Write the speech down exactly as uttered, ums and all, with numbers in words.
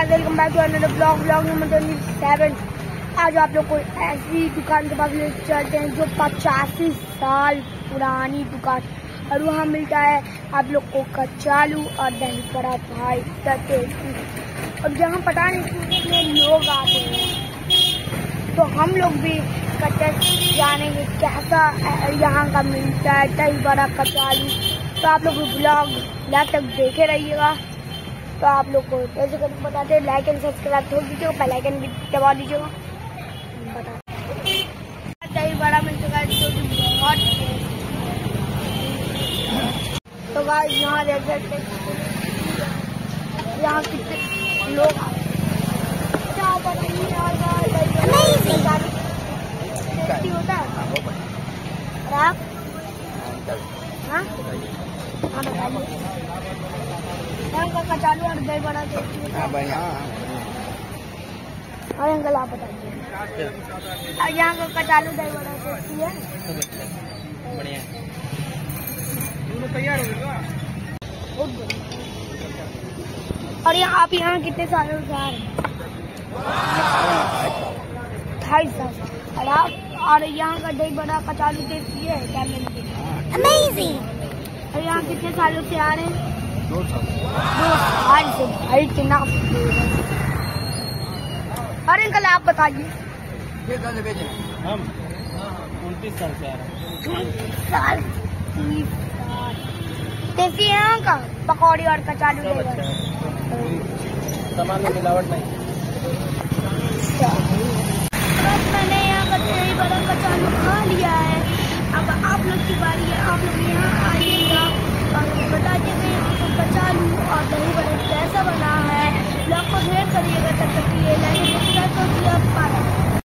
Guys, welcome back to another blog blog number twenty seven. आज आप लोग को ऐसी दुकान के पास ले चलते हैं जो पचासी साल पुरानी दुकान, और वहाँ मिलता है आप लोग को कचालू और दही बड़ा भाई टेस्टी। और जहाँ पता नहीं कितने लोग आते हैं, तो हम लोग भी टेस्ट जानेंगे कैसा यहाँ का मिलता है दही बड़ा कचालू। तो आप लोग ब्लॉग लास्ट तक देखे रहिएगा। तो आप लोग को कैसे करके बताते हैं, लाइक एंड सब्सक्राइब ठोक दीजिएगा, बेल आइकन भी दबा दीजिएगा। बता दही बड़ा मिल चुका है जो बहुत। तो गाइस यहाँ देख सकते यहाँ कितने लोग टेस्टी होता है। आप हाँ हाँ बताइए, यहाँ का कचालू और दही बड़ा टेस्टी होता है। और अंकल आप बताइए, और यहाँ का कचालू दही बड़ा टेस्टी है। बढ़िया तैयार हो और यहाँ आप यहाँ कितने सालों से आ रहे हैं? ढाई साल। और आप और यहाँ का दही बड़ा कचालू टेस्टी है क्या? अमेजिंग। और यहाँ कितने सालों से आ रहे हैं? दो साल दो साल से भाई कितना। अरे अंकल आप बताइए। हम उनतीस साल से आ रहे हैं। उनतीस साल तीस साल टेस्टी है यहाँ का पकौड़ी और कचालू दही बड़ा। सामान में मिलावट नहीं। मैंने यहाँ का दही बड़ा कचालू खा लिया है। अब आप लोग की बारी है, आप लोग यहाँ आइएगा और बताइएगा यहाँ का कचालू और दही बड़ा कैसा बना है। ब्लॉग को शेयर करिएगा। तब तक के लिए लाइक